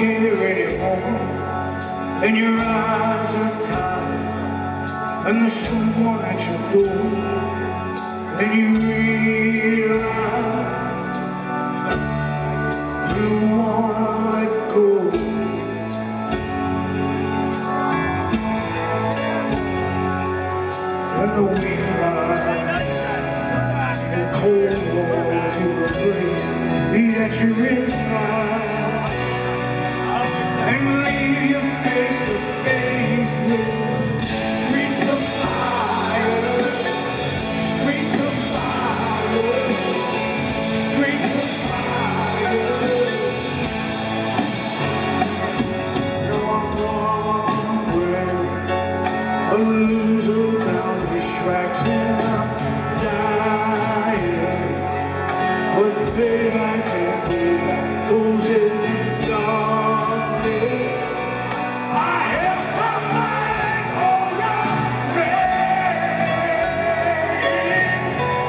care anymore, and your eyes are tired, and there's someone at your door, and you realize you wanna let go. When the wind rises and cold walls you embrace, be that you're inside, and leave you face to face with streets of fire, streets of fire, streets of fire. No, I'm wrong, a loser down these tracks, and I'm dying, but babe, I can't believe that goes in the darkness. I hear somebody call your name.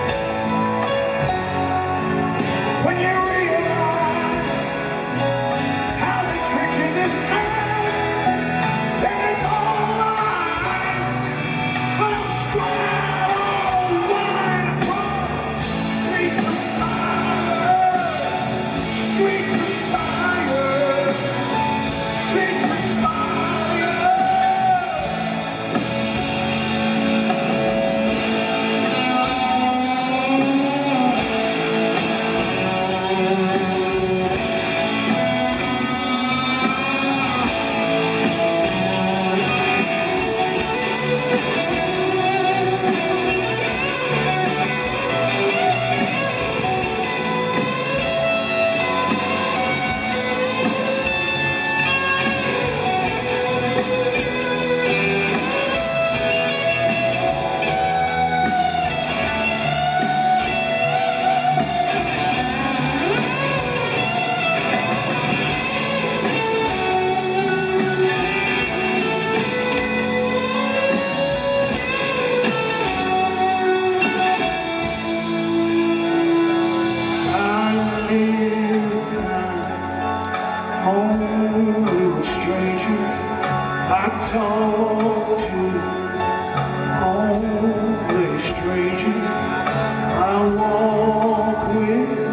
When you realize how they trick you this time, then it's all lies. But I'm strung out on wine from streets of fire, streets of fire, streets of fire. Only with strangers I talk to, only strangers I walk with.